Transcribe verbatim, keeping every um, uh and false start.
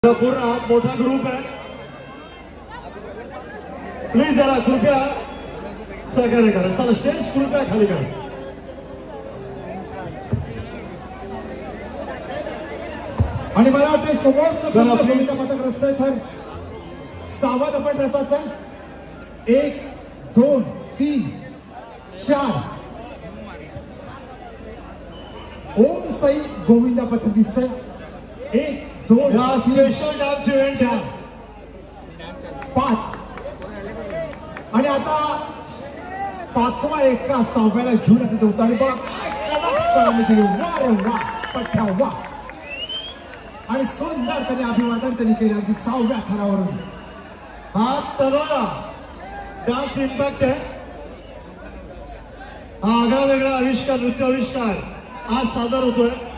पूर्ण मोठा ग्रुप आहे. प्लीज जरा कृपया सहकार्य करा. चला स्टेज कृपया खाली करा. आणि मला वाटतं समोरचं पथक रस्ते तर सावध आपण रथाचं एक दोन तीन चार ओम साई गोविंदा पथक दिसतंय. एक दोन या स्पेशल डान्स इव्हेंट चार पाच आणि आता पाचवा एका सहाव्याला घेऊन येत होता आणि बघा काय कडक सलामी दिली. वा रे वा पठ्ठा वा. आणि सुंदर त्याने अभिवादन त्यांनी केलं अगदी सहाव्या थरावरून. हा तरोला डान्स इम्पॅक्ट आहे. हा आगळा वेगळा आविष्कार नृत्य आविष्कार आज सादर होतोय.